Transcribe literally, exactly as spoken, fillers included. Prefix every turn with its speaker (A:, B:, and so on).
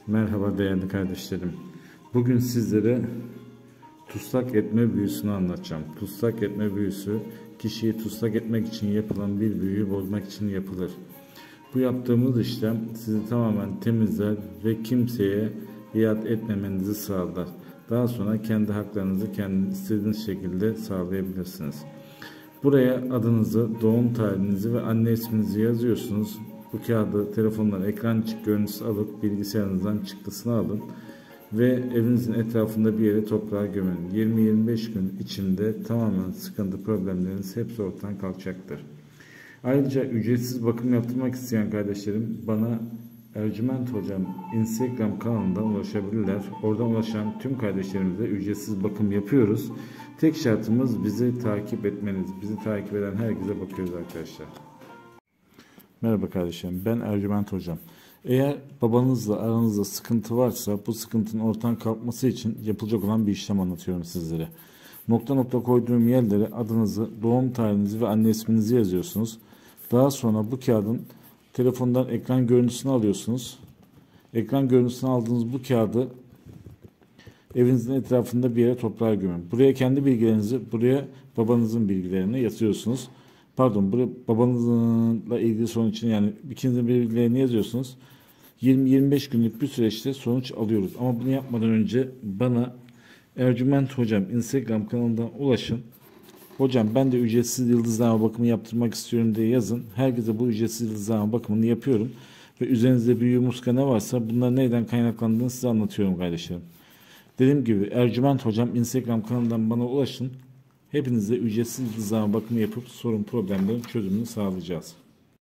A: Merhaba değerli kardeşlerim. Bugün sizlere tutsak etme büyüsünü anlatacağım. Tutsak etme büyüsü, kişiyi tutsak etmek için yapılan bir büyüyü bozmak için yapılır. Bu yaptığımız işlem sizi tamamen temizler ve kimseye iade etmemenizi sağlar. Daha sonra kendi haklarınızı kendi istediğiniz şekilde sağlayabilirsiniz. Buraya adınızı, doğum tarihinizi ve anne isminizi yazıyorsunuz. Bu kağıdı telefondan ekran görüntüsü alıp bilgisayarınızdan çıktısını alın ve evinizin etrafında bir yere toprağa gömün. yirmi yirmi beş gün içinde tamamen sıkıntı problemleriniz hepsi ortadan kalkacaktır. Ayrıca ücretsiz bakım yaptırmak isteyen kardeşlerim bana Ercüment Hocam Instagram kanalından ulaşabilirler. Oradan ulaşan tüm kardeşlerimize ücretsiz bakım yapıyoruz. Tek şartımız bizi takip etmeniz. Bizi takip eden herkese bakıyoruz arkadaşlar. Merhaba kardeşlerim, ben Ercüment Hocam. Eğer babanızla aranızda sıkıntı varsa bu sıkıntının ortadan kalkması için yapılacak olan bir işlem anlatıyorum sizlere. Nokta nokta koyduğum yerlere adınızı, doğum tarihinizi ve anne isminizi yazıyorsunuz. Daha sonra bu kağıdın telefondan ekran görüntüsünü alıyorsunuz. Ekran görüntüsünü aldığınız bu kağıdı evinizin etrafında bir yere toprağa gömün. Buraya kendi bilgilerinizi, buraya babanızın bilgilerini yazıyorsunuz. Pardon, buraya babanızla ilgili sorun için yani ikinizin bilgilerini yazıyorsunuz. yirmi yirmi beş günlük bir süreçte sonuç alıyoruz. Ama bunu yapmadan önce bana Ercüment Hocam Instagram kanalından ulaşın. Hocam ben de ücretsiz yıldızlama bakımı yaptırmak istiyorum diye yazın. Herkese bu ücretsiz yıldızlama bakımını yapıyorum. Ve üzerinizde büyü, muska ne varsa bunlar neyden kaynaklandığını size anlatıyorum kardeşlerim. Dediğim gibi Ercüment Hocam Instagram kanalından bana ulaşın. Hepinize ücretsiz yıldızlama bakımı yapıp sorun problemlerin çözümünü sağlayacağız.